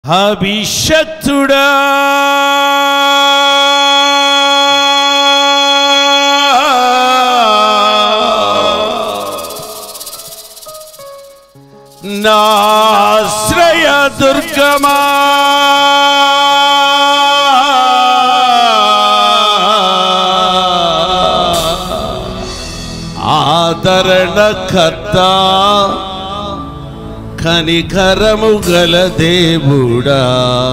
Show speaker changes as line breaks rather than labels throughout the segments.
అభిషక్తుడా నా ఆశ్రయ దుర్గమా ఆదరణకర్త కనికరము గల దేవుడా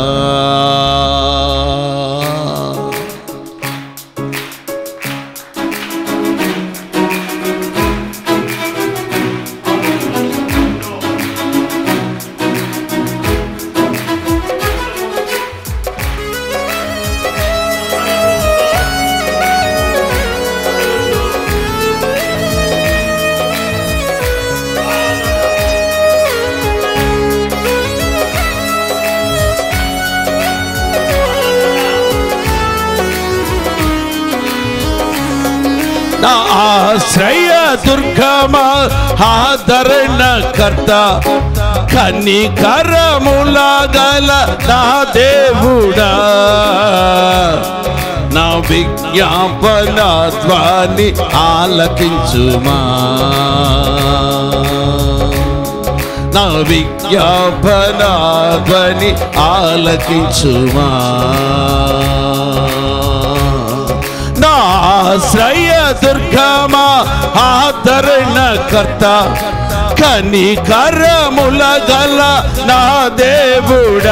నా ఆశ్రయ దుర్గమా ఆదరణకర్త కనికరముల గల నా దేవుడా నా విజ్ఞాపన ధ్వని ఆలకించుమా నా విజ్ఞాపన ధ్వని ఆలకించుమా ఆశ్రయ దుర్గమా ఆదరణకర్త కనికరముల గల నా దేవుడా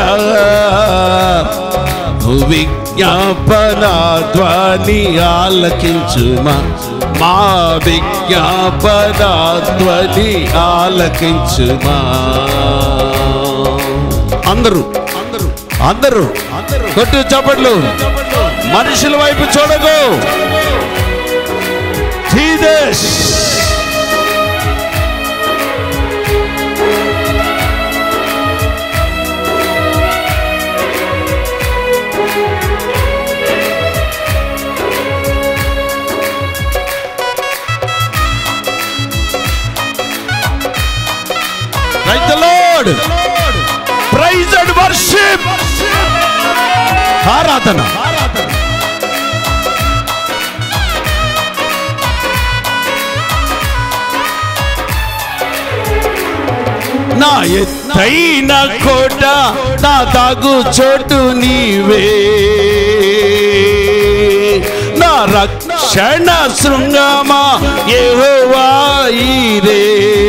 విజ్ఞాపన ధ్వని ఆలకించుమా మా విజ్ఞాపన ధ్వని ఆలకించుమా అందరూ అందరూ కొట్టు చప్పట్లు మనుషుల వైపు చూడకు Jesus Praise the Lord. Praise and worship. ఆరాధన నా ఎత్తైన కోట నా దాగు చోటు నీవే నా రక్షణ శృంగమా యెహోవా ఈరే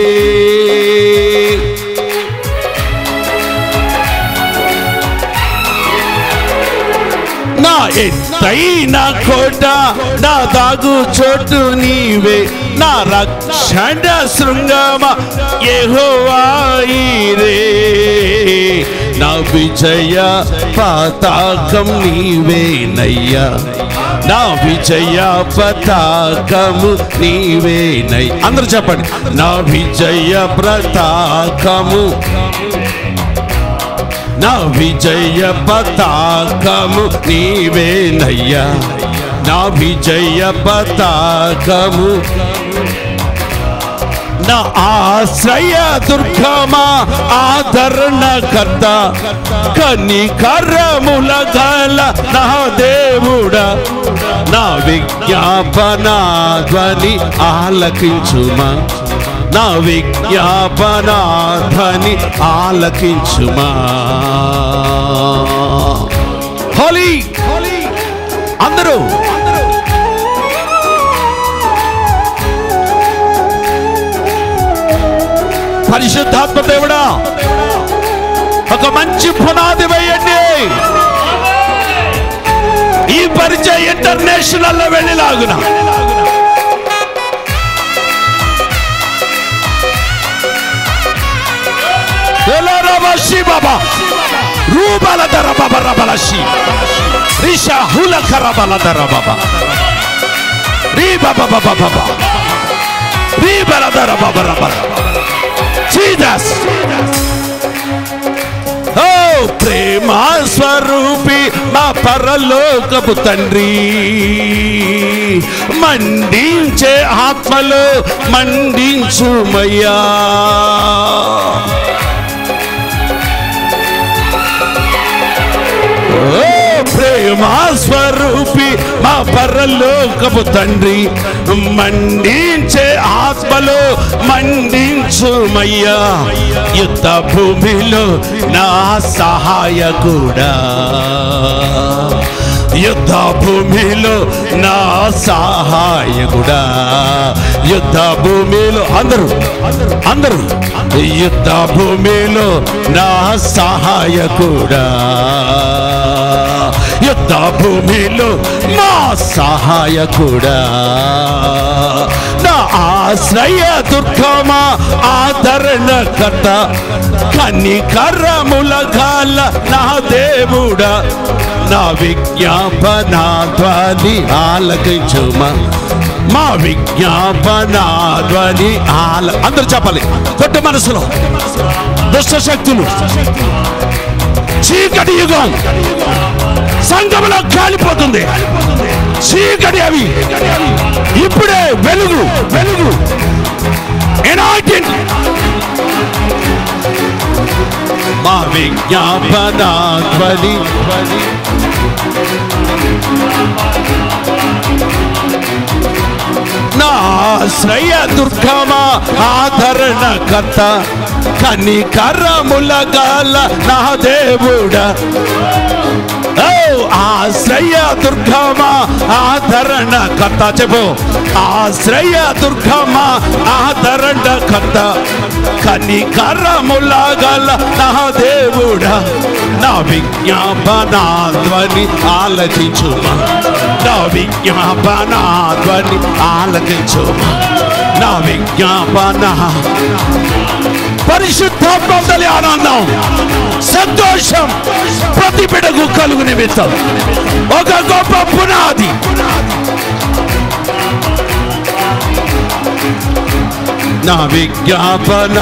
నా ఎత్తైన కోట నా దాగు చోటు నీవే నా రక్షణ శృంగమా యెహోవా ఈరే నా విజయ పతాకం నీవేనయ్యా నా విజయ పతాకము నీవేనయ్యా అందరూ చెప్పండి నా విజయ పతాకము నా విజయ పతాకము నీవేనయ్యా నా విజయ పతాకము నా ఆశ్రయ దుర్గమా ఆదరణకర్త కనికరముల గల నా దేవుడా నా విజ్ఞాపన ధ్వని ఆలకించుమా నా విజ్ఞాపన ధ్వని ఆలకించుమా హోలీ అందరూ పరిశుద్ధాత్మ దేవుడా ఒక మంచి పునాది వేయండి ఈ పరిచయం ఇంటర్నేషనల్ లో వెళ్ళిలాగున బాబా రూపాల ధర బాబా రబలషి రిషా హుల ఖరబల ధర బాబా రీ బాబా బాబా బాబా రీ బల ధర బాబా రబల జీసస్ ఓ ప్రేమ స్వరూపి మా పరలోకపు తండ్రి మండించే ఆత్మలో మండించుమయ్యా మహిమా స్వరూపి మా పరలోకపు తండ్రి, మండించే ఆత్మలో మండించుమయ్యా, యుద్ధ భూమిలో నా సహాయకుడా, యుద్ధ భూమిలో నా సహాయకుడా, యుద్ధ భూమిలో అందరూ అందరూ యుద్ధ భూమిలో నా సహాయకుడా, యుద్ధ భూమిలో నా సహాయకుడా, నా ఆశ్రయ దుర్గమా ఆదరణకర్త, కనికరముల గాల నా దేవుడా, నా విజ్ఞాపన ధ్వని ఆలకించుమా, మా విజ్ఞాపన ధ్వని అందరూ చెప్పాలి కొత్త మనసులో. దుష్ట శక్తులు, చీకటి యుగం సంఘంలో కాలిపోతుంది, చీకటి అవి ఇప్పుడే వెలుగు వెలుగు మా విజ్ఞాపన ధ్వని నా ఆశ్రయ దుర్గమా ఆదరణకర్త, కనికరముల గాల నా దేవుడా, ఆశ్రయ దుర్గమా ఆదరణకర్త, చెప్పు ఆశ్రయ దుర్గమా ఆదరణకర్త, కనికరముల గల నా దేవుడా, నా విజ్ఞాపన ధ్వని ఆలకించుమా, నా విజ్ఞాపన ధ్వని ఆలకించుమా, నా విజ్ఞాపన. పరిశుద్ధాత్మలి ఆనందం సంతోషం ప్రతి బిడ్డకు కలుగు నిమిత్తం ఒక గొప్ప పునాది. నా విజ్ఞాపన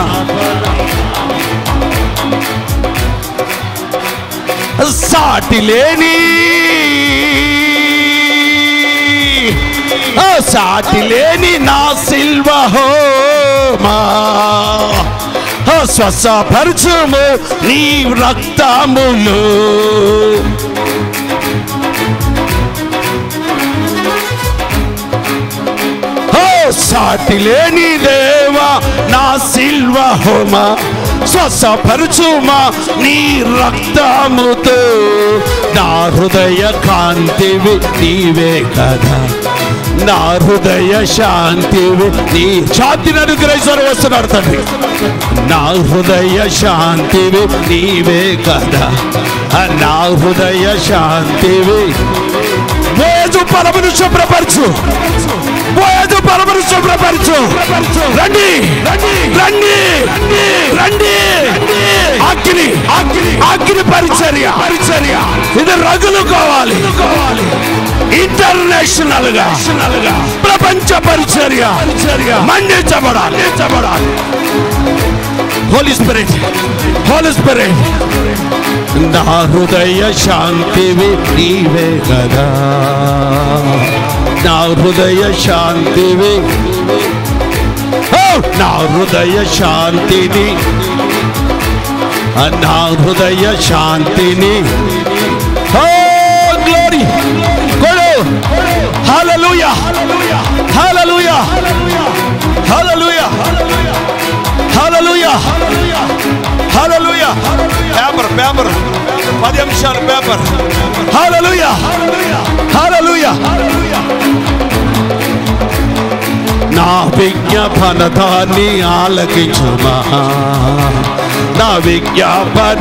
సాటి లేని నా సిల్వ హోమా, స్వస్థపరచుము నీ రక్తములు, సాటి లేని దేవా నా సిల్వ హోమా, స్వస్థపరచుమా నీ రక్తముతో, నా హృదయ కాంతివి నీవే కదా, నా హృదయ శాంతివి నీ శాంతిని అనుగ్రహించారు వస్తున్నాడు తండ్రి, నా హృదయ శాంతివి నీవే కదా, నా హృదయ శాంతివి. బోయజు బలమును శుభ్రపరచు, బోయజు బలమును శుభ్రపరచు, రండి రండి రండి, అగ్ని అగ్ని పరిచర్య పరిచర్య, ఇది రగులు కావాలి ఇంటర్నేషనల్ గా ప్రపంచ పరిచర్య మండించబడాలి. హోలీ స్పిరిట్ హోలీ స్పిరిట్, నా హృదయ శాంతివి నీవే కదా, నా హృదయ శాంతివి, నా హృదయ శాంతిని, నా హృదయ శాంతిని. గ్లోరీ కొడు, హల్లెలూయా హల్లెలూయా హల్లెలూయా హల్లెలూయా హల్లెలూయా. పేపర్ పేపర్ 10 నిమిషాలు పేపర్. హల్లెలూయా హల్లెలూయా. నా విజ్ఞాపన దాన్ని ఆలకించుమా, నా విజ్ఞాపన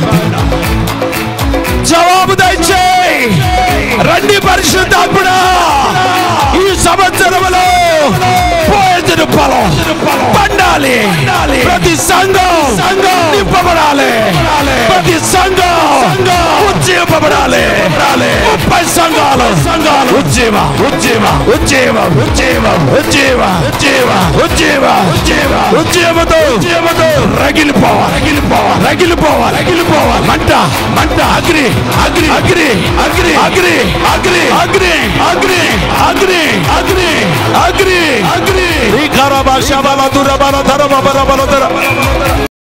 జవాబు దయచేయి. రండి పరిశుద్ధాత్ముడా, ఈ సంవత్సరంలో పోయేసిన పొలం పండాలి, ప్రతి సంఘం నింపబడాలి, ప్రతి సంఘం ఉజ్జీవపడాలి. 30 సంఘాలు ఉజ్జీవ ఉజ్జీవ ఉజ్జీవ ఉజ్జీవ ఉజ్జీవ ఉజ్జీవ ఉజ్జీవ ఉజ్జీవ ఉజ్జీవతో రగిలిపోవాలి రగిలిపోవాలి రగిలిపోవాలి రగిలిపోవాలి. మంట మంట, అగ్ని అగ్ని అగ్ని అగ్ని అగ్ని అగ్ని అగ్ని అగ్ని అగ్ని అగ్ని అగ్ని అగ్ని. ఈ కరభాష బల దురబల ధర బల ధర